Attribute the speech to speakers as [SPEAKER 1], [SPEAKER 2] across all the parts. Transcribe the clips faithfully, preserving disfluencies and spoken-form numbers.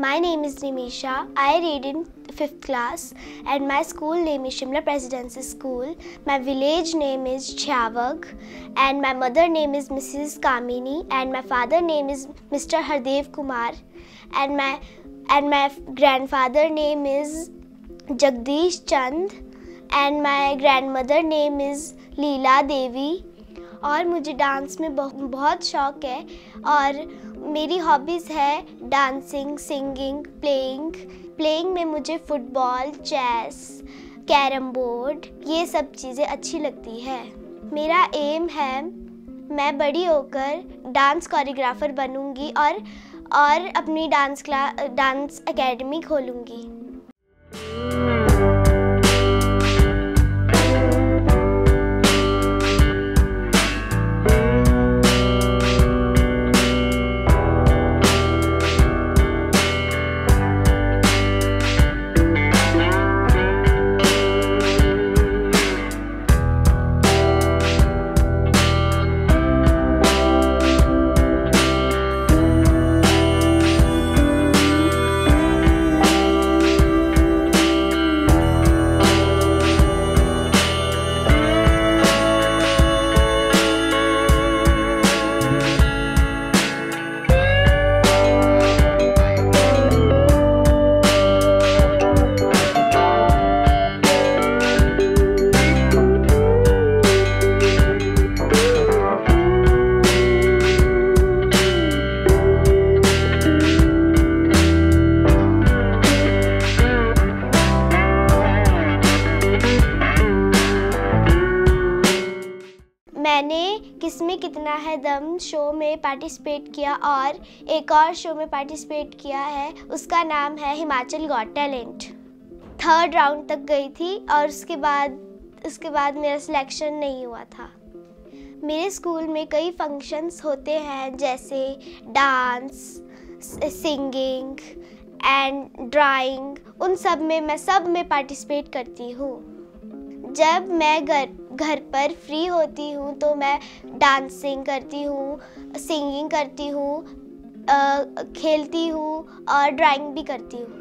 [SPEAKER 1] My name is Nimisha. I read in fifth class and my school name is Shimla Presidency School. My village name is Chhavag and my mother name is Missus Kamini and my father name is Mister Hardev Kumar and my and my grandfather name is Jagdish Chand and my grandmother name is Leela Devi. और मुझे dance में बहुत शौक़ है और मेरी hobbies है dancing, singing, playing. Playing में मुझे फुटबॉल, चेस, कैरम बोर्ड ये सब चीज़ें अच्छी लगती है। मेरा एम है मैं बड़ी होकर डांस कोरियोग्राफर बनूंगी और और अपनी डांस क्लास डांस एकेडमी खोलूंगी। मैंने किसमें कितना है दम शो में पार्टिसिपेट किया और एक और शो में पार्टिसिपेट किया है, उसका नाम है Himachal got talent. Third round तक गई थी और उसके बाद उसके बाद मेरा सिलेक्शन नहीं हुआ था। मेरे स्कूल में कई फंक्शंस होते हैं जैसे डांस, सिंगिंग एंड ड्राइंग, उन सब में मैं सब में पार्टिसिपेट करती हूँ। जब मैं घर घर पर फ्री होती हूँ तो मैं डांसिंग करती हूँ, सिंगिंग करती हूँ, खेलती हूँ और ड्राइंग भी करती हूँ।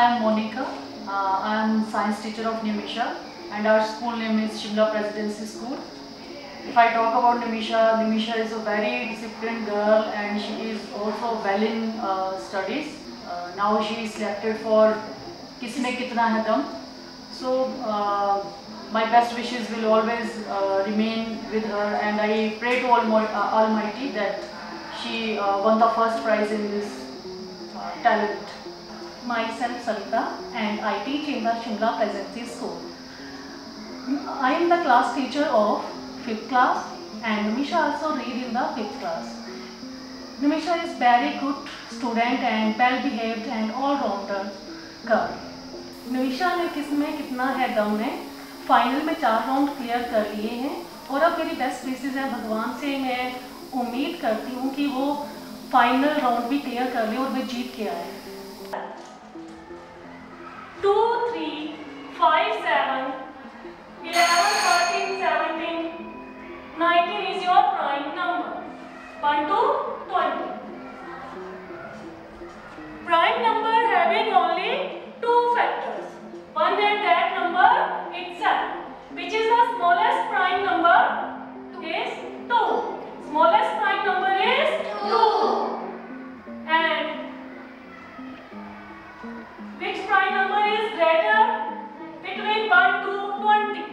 [SPEAKER 2] am Monica. Uh, I am science teacher of Nimisha, and our school name is Shimla Presidency School. If I talk about Nimisha, Nimisha is a very disciplined girl, and she is also well in uh, studies. Uh, now she is selected for Kisme Kitna Hai Dam. So uh, my best wishes will always uh, remain with her, and I pray to Almighty, uh, Almighty that she uh, won the first prize in this uh, talent.
[SPEAKER 3] Myself Sarita, and I teach in the Shimla Presidency School. I am the class teacher of fifth class, and Nimisha also read in the fifth class. Nimisha is very good student and well behaved and all-rounder girl. Nimisha ने किसमें कितना है दम में final में चार round clear कर लिए हैं, और अब मेरी बेस्ट विशेस है, भगवान से मैं उम्मीद करती हूँ कि वो फाइनल राउंड भी क्लियर कर ले और वे जीत के आए. Two three five seven eleven thirteen seventeen nineteen is your prime number. One two twenty. Prime number having only two factors. One and that number itself, which is the smallest prime number, is two. Smallest prime number is two. And which prime number is greater between one to twenty?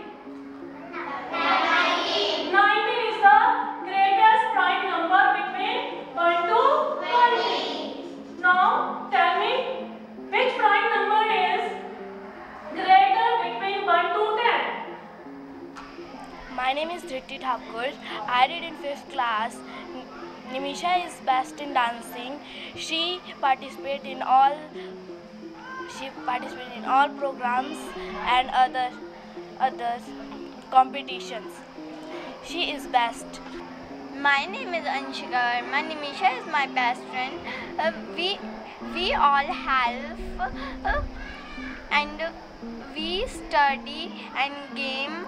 [SPEAKER 3] nineteen is the greatest prime number between one to twenty. Now tell me, which prime number is greater between one to ten?
[SPEAKER 4] My name is Dhriti Thakur. I read in fifth class. Nimisha is best in dancing. She participates in all. She participates in all programs and other other competitions. She is best.
[SPEAKER 5] My name is Anshika. My Nimisha is my best friend. Uh, we we all help uh, and we study and game.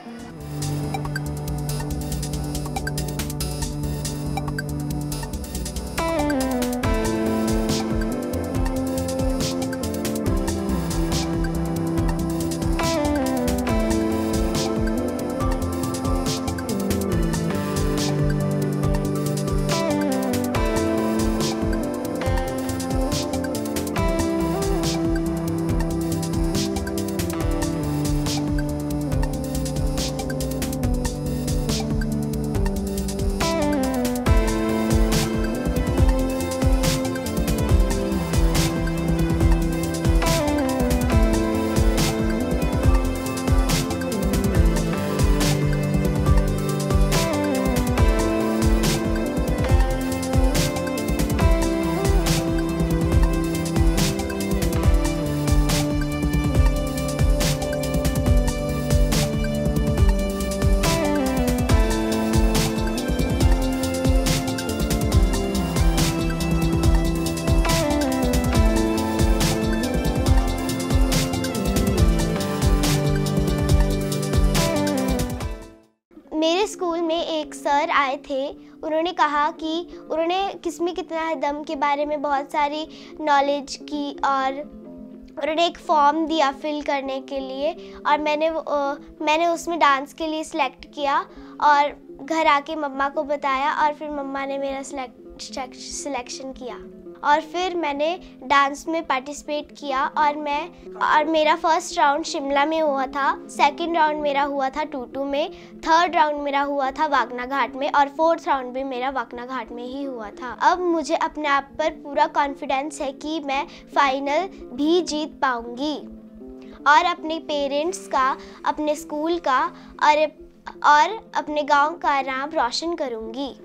[SPEAKER 1] मेरे school में एक sir आए थे. उन्होंने कहा कि उन्होंने किसमें कितना है दम के बारे में बहुत सारी नॉलेज की, और उन्होंने एक फॉर्म दिया फिल करने के लिए, और मैंने आ, मैंने उसमें डांस के लिए सिलेक्ट किया और घर आके मम्मा को बताया, और फिर मम्मा ने मेरा सिलेक्ट सिलेक्शन किया, और फिर मैंने डांस में पार्टिसिपेट किया, और मैं और मेरा फर्स्ट राउंड शिमला में हुआ था, सेकंड राउंड मेरा हुआ था टूटू में, थर्ड राउंड मेरा हुआ था वाकना घाट में, और फोर्थ राउंड भी मेरा वाकना घाट में ही हुआ था. अब मुझे अपने आप पर पूरा कॉन्फिडेंस है कि मैं फाइनल भी जीत पाऊंगी और अपने पेरेंट्स का, अपने स्कूल का और और अपने गांव का नाम रोशन करूंगी.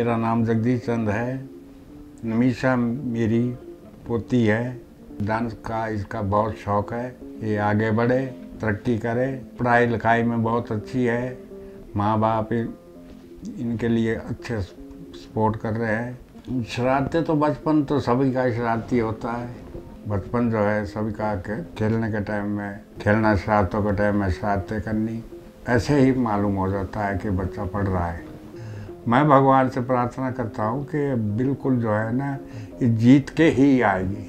[SPEAKER 6] मेरा नाम जगदीश चंद है। निमिषा मेरी पोती है। डांस का इसका बहुत शौक़ है। ये आगे बढ़े, तरक्की करे, पढ़ाई लिखाई में बहुत अच्छी है। माँ बाप इनके लिए अच्छे सपोर्ट कर रहे हैं। शरारतें तो बचपन तो सभी का शरारती होता है। बचपन जो है सभी का खेलने के टाइम में खेलना, शरारतों के टाइम में शरारतें करनी, ऐसे ही मालूम हो जाता है कि बच्चा पढ़ रहा है। मैं भगवान से प्रार्थना करता हूँ कि बिल्कुल जो है ना, ये जीत के ही आएगी।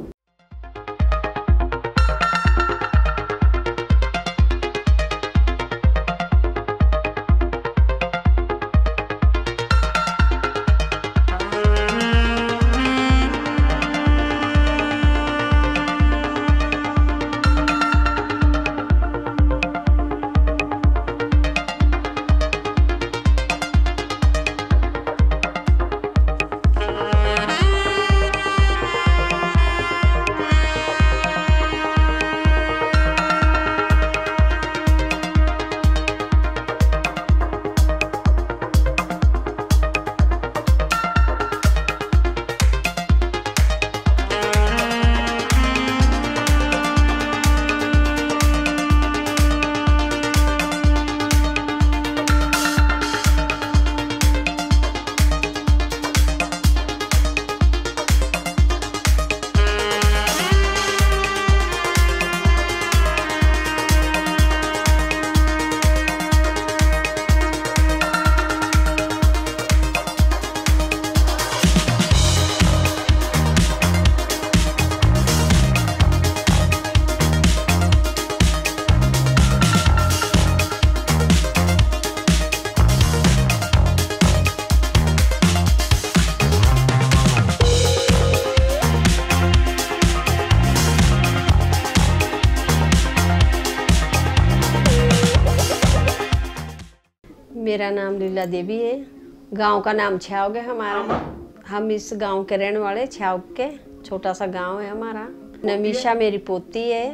[SPEAKER 7] मेरा नाम लीला देवी है। गांव का नाम छ्यावग है हमारा। हम इस गांव के रहने वाले, छ्यावग के छोटा सा गांव है हमारा। निमिषा मेरी पोती है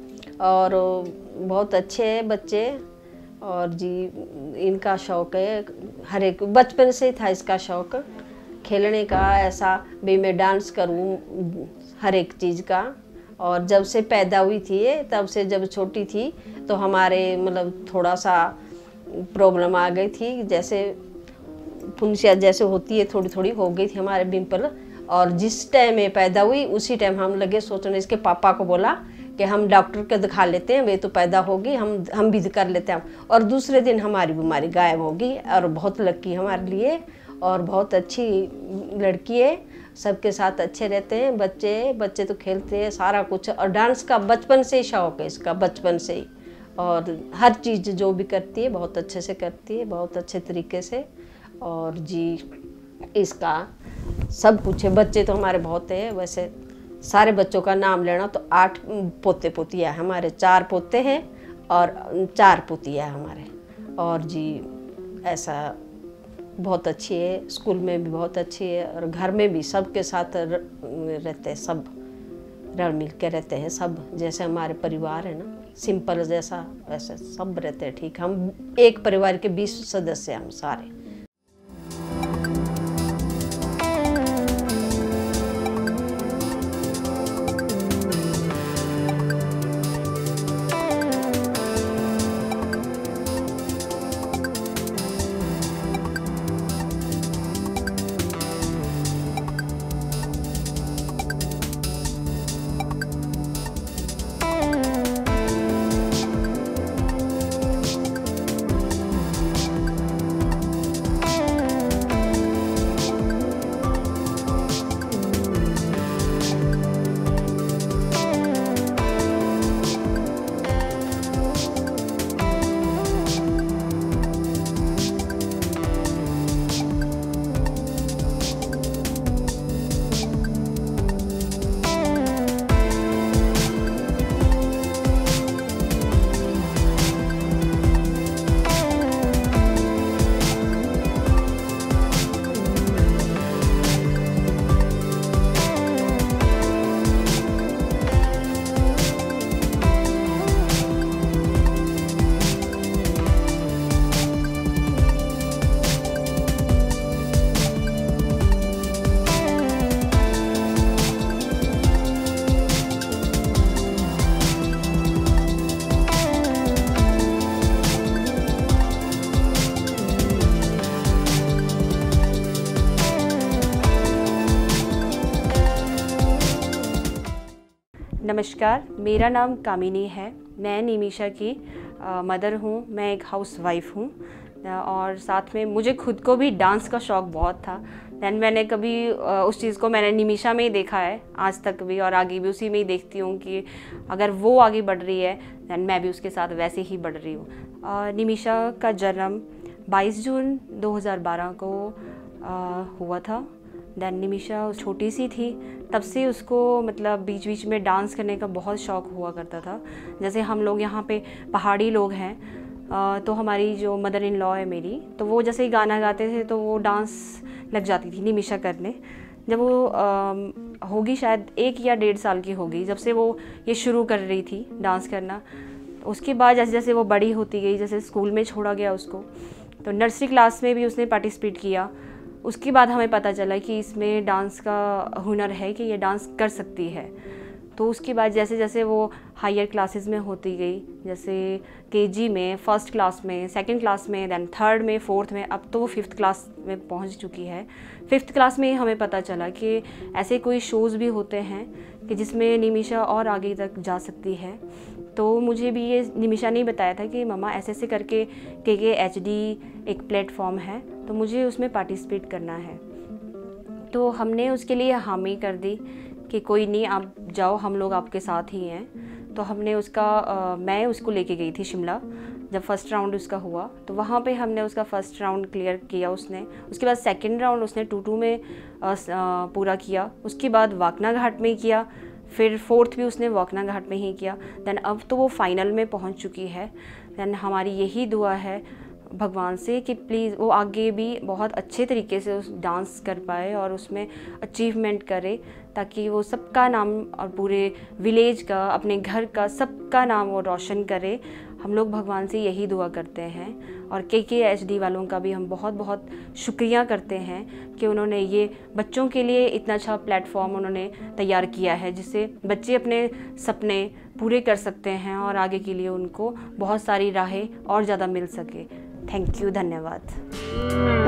[SPEAKER 7] और बहुत अच्छे हैं बच्चे। और जी इनका शौक़ है, हर एक बचपन से ही था इसका शौक़ खेलने का, ऐसा भी मैं डांस करूं हर एक चीज़ का। और जब से पैदा हुई थी तब से, जब छोटी थी तो हमारे मतलब थोड़ा सा प्रॉब्लम आ गई थी, जैसे फुंसिया जैसे होती है थोड़ी थोड़ी हो गई थी हमारे डिम्पल। और जिस टाइम में पैदा हुई उसी टाइम हम लगे सोचने, इसके पापा को बोला कि हम डॉक्टर को दिखा लेते हैं, वे तो पैदा होगी, हम हम भी कर लेते हैं। और दूसरे दिन हमारी बीमारी गायब होगी। और बहुत लकी हमारे लिए, और बहुत अच्छी लड़की है, सबके साथ अच्छे रहते हैं। बच्चे बच्चे तो खेलते हैं सारा कुछ। और डांस का बचपन से ही शौक़ है इसका, बचपन से ही। और हर चीज़ जो भी करती है बहुत अच्छे से करती है, बहुत अच्छे तरीके से। और जी इसका सब कुछ है। बच्चे तो हमारे बहुत हैं, वैसे सारे बच्चों का नाम लेना तो आठ पोते पोतियाँ हमारे, चार पोते हैं और चार पोतियाँ हमारे। और जी ऐसा बहुत अच्छी है, स्कूल में भी बहुत अच्छी है, और घर में भी सबके साथ रहते हैं, सब रल मिल के रहते हैं सब, जैसे हमारे परिवार है ना, सिंपल जैसा वैसे सब रहते हैं ठीक। हम एक परिवार के बीस सदस्य हम सारे।
[SPEAKER 8] नमस्कार, मेरा नाम कामिनी है। मैं निमिषा की मदर हूँ। मैं एक हाउस वाइफ हूँ और साथ में मुझे खुद को भी डांस का शौक़ बहुत था। दैन मैंने कभी उस चीज़ को मैंने निमिषा में ही देखा है आज तक भी, और आगे भी उसी में ही देखती हूँ कि अगर वो आगे बढ़ रही है दैन मैं भी उसके साथ वैसे ही बढ़ रही हूँ। निमिषा का जन्म बाईस जून दो हज़ार बारह को आ, हुआ था। दैन निमिषा छोटी सी थी, तब से उसको मतलब बीच बीच में डांस करने का बहुत शौक़ हुआ करता था। जैसे हम लोग यहाँ पे पहाड़ी लोग हैं, तो हमारी जो मदर इन लॉ है मेरी, तो वो जैसे ही गाना गाते थे तो वो डांस लग जाती थी निमिषा करने। जब वो आ, होगी शायद एक या डेढ़ साल की होगी जब से वो ये शुरू कर रही थी डांस करना। उसके बाद जैसे जैसे वो बड़ी होती गई, जैसे स्कूल में छोड़ा गया उसको, तो नर्सरी क्लास में भी उसने पार्टिसिपेट किया। उसके बाद हमें पता चला कि इसमें डांस का हुनर है, कि ये डांस कर सकती है। तो उसके बाद जैसे जैसे वो हायर क्लासेस में होती गई, जैसे केजी में, फर्स्ट क्लास में, सेकंड क्लास में, दैन थर्ड में, फोर्थ में, अब तो वो फिफ्थ क्लास में पहुंच चुकी है। फिफ्थ क्लास में हमें पता चला कि ऐसे कोई शोज़ भी होते हैं कि जिसमें निमिषा और आगे तक जा सकती है। तो मुझे भी ये निमिषा ने ही बताया था कि मम्मा ऐसे ऐसे करके के के एच डी एक प्लेटफॉर्म है, तो मुझे उसमें पार्टिसिपेट करना है। तो हमने उसके लिए हामी कर दी कि कोई नहीं, आप जाओ, हम लोग आपके साथ ही हैं। तो हमने उसका आ, मैं उसको लेके गई थी शिमला। जब फर्स्ट राउंड उसका हुआ तो वहाँ पे हमने उसका फर्स्ट राउंड क्लियर किया उसने। उसके बाद सेकंड राउंड उसने टू टू में आ, आ, पूरा किया। उसके बाद वाकना घाट में किया, फिर फोर्थ भी उसने वाकना घाट में ही किया। दैन अब तो वो फाइनल में पहुंच चुकी है। दैन हमारी यही दुआ है भगवान से कि प्लीज़ वो आगे भी बहुत अच्छे तरीके से उस डांस कर पाए और उसमें अचीवमेंट करे, ताकि वो सबका नाम और पूरे विलेज का, अपने घर का, सबका नाम वो रोशन करे। हम लोग भगवान से यही दुआ करते हैं। और के के एच डी वालों का भी हम बहुत बहुत शुक्रिया करते हैं कि उन्होंने ये बच्चों के लिए इतना अच्छा प्लेटफॉर्म उन्होंने तैयार किया है, जिससे बच्चे अपने सपने पूरे कर सकते हैं और आगे के लिए उनको बहुत सारी राहें और ज़्यादा मिल सके। थैंक यू, धन्यवाद।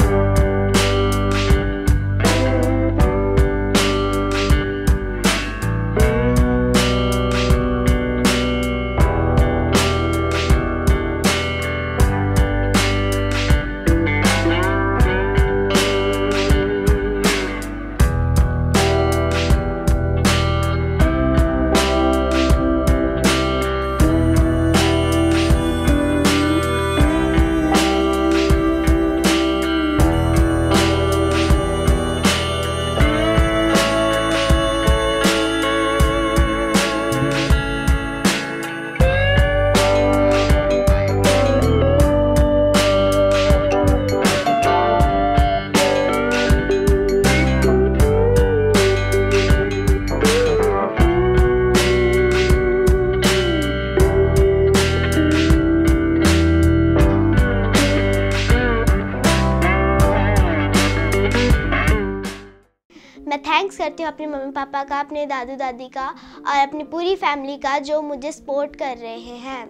[SPEAKER 1] मैं थैंक्स करती हूँ अपने मम्मी पापा का, अपने दादू दादी का और अपनी पूरी फैमिली का जो मुझे सपोर्ट कर रहे हैं।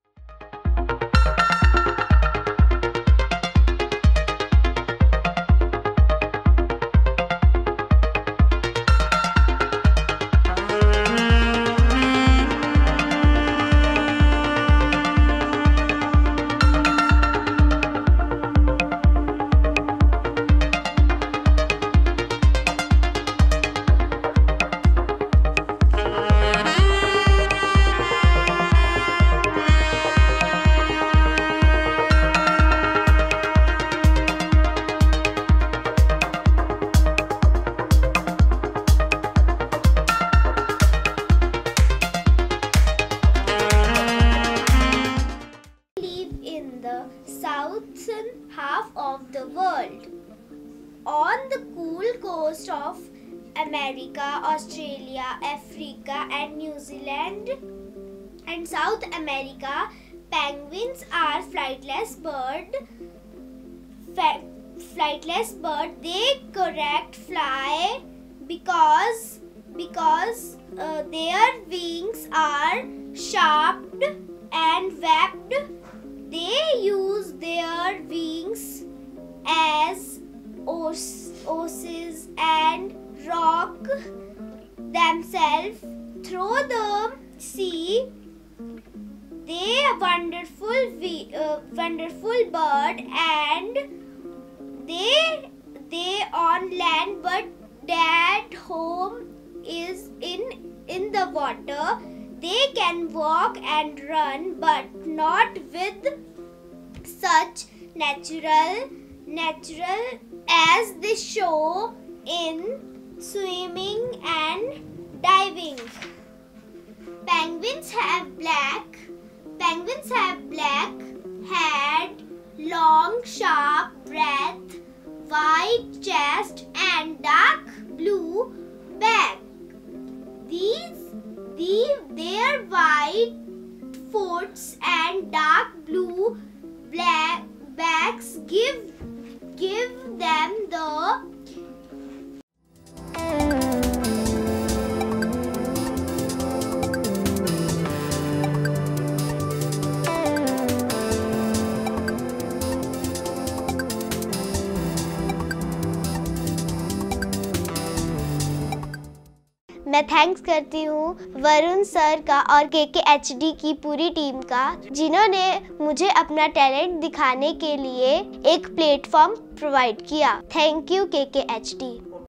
[SPEAKER 1] Southern half of the world, on the cool coast of America, Australia, Africa and New Zealand and South America, penguins are flightless bird. Flightless bird. They correct fly because because uh, their wings are sharp and webbed. They use their wings as oases and rock themselves through the sea. They are wonderful, uh, wonderful bird, and they they on land, but that home is in in the water. They can walk and run, but not with such natural natural as they show in swimming and diving. Penguins have black Penguins have black head, long sharp breath, white chest and dark blue back. These, these their white foots and dark blue black backs give give them the मैं thanks करती हूँ Varun sir का और के K H D की पूरी team का, जिन्होंने मुझे अपना टैलेंट दिखाने के लिए एक प्लेटफॉर्म प्रोवाइड किया। Thank you K K H D.